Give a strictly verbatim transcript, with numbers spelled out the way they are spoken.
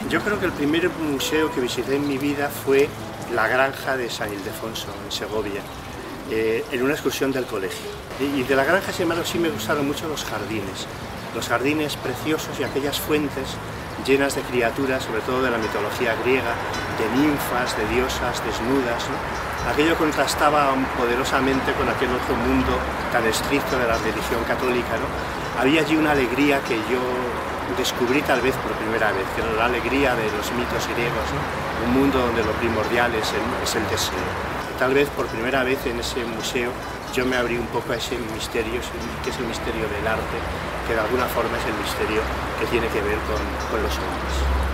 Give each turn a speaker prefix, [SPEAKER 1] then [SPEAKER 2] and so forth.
[SPEAKER 1] Yo creo que el primer museo que visité en mi vida fue la Granja de San Ildefonso, en Segovia, eh, en una excursión del colegio. Y de la Granja, sin embargo, sí me gustaron mucho los jardines, los jardines preciosos y aquellas fuentes llenas de criaturas, sobre todo de la mitología griega, de ninfas, de diosas desnudas, ¿no? Aquello contrastaba poderosamente con aquel otro mundo tan estricto de la religión católica, ¿no? Había allí una alegría que yo descubrí tal vez por primera vez, que era la alegría de los mitos griegos, ¿no? Un mundo donde lo primordial es el, es el deseo. Tal vez por primera vez en ese museo yo me abrí un poco a ese misterio, que es el misterio del arte, que de alguna forma es el misterio que tiene que ver con, con los hombres.